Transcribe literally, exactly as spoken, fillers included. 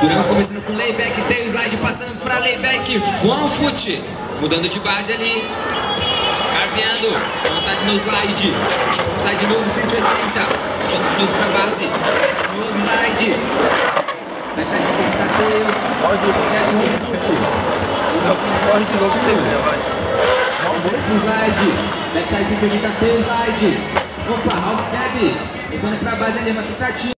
Durão começando com layback, tem o slide passando para layback, one foot, mudando de base ali, carveando, vontade no slide, slide de novo cento e oitenta, volta de novo para base, no slide, backside de tateio, Pode de novo você vê, vai. slide, backside cento e oitenta, tail slide, opa, half cab, voltando para base ali, uma tentativa.